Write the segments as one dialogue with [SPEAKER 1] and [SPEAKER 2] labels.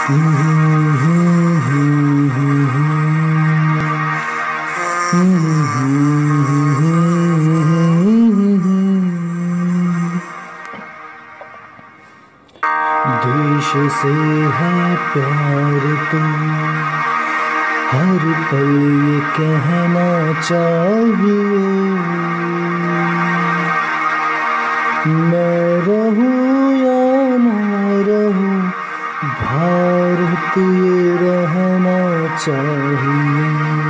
[SPEAKER 1] देश से है प्यार तो हर पल ये कहना चाहिए, मैं रहूं या न रहूं भारत ये रहना चाहिए।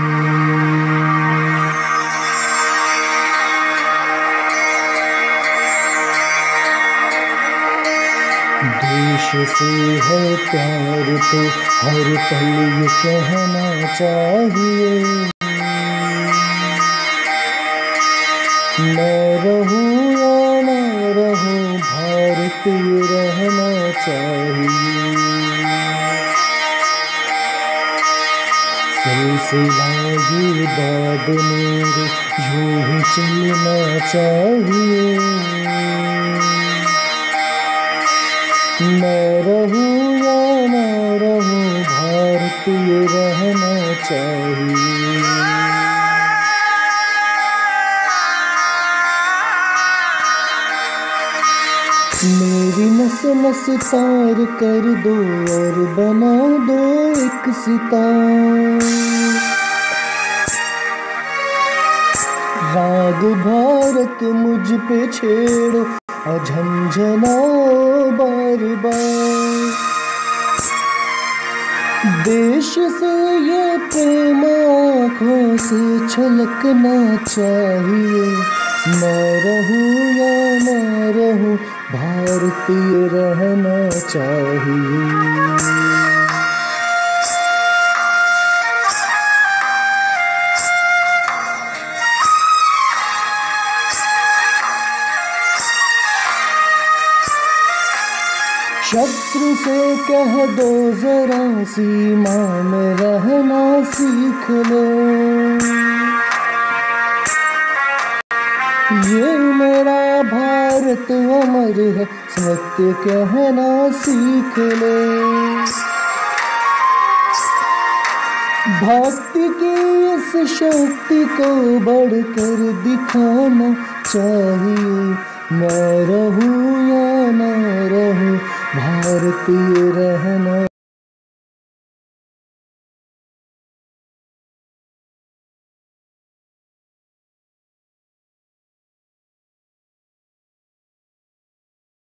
[SPEAKER 1] देश से है प्यार तो हर पल ये कहना चाहिए, मैं रहूं या न रहूं भारत ये रहना चाहिए। सिलसिला ये बाद मेरे यूं ही चलना चाहिए, मैं रहूं या न रहूं भारत ये रहना चाहिए। मेरी नस नस तार कर दो और बना दो एक सितार, राग भारत मुझ पे छेड़ो झंझनाओ बार बार। देश से ये प्रेम आँखों से छलकना चाहिए, मैं रहूं या न रहूं भारतीय रहना चाहिए। शत्रु से कह दो जरा सीमा में रहना सीख लो, ये मेरा भारत अमर है सत्य कहना सीख लो। भक्ति की इस शक्ति को बढ़कर दिखाना चाहिए, मैं रहूं या न रहूं भारतीय रहना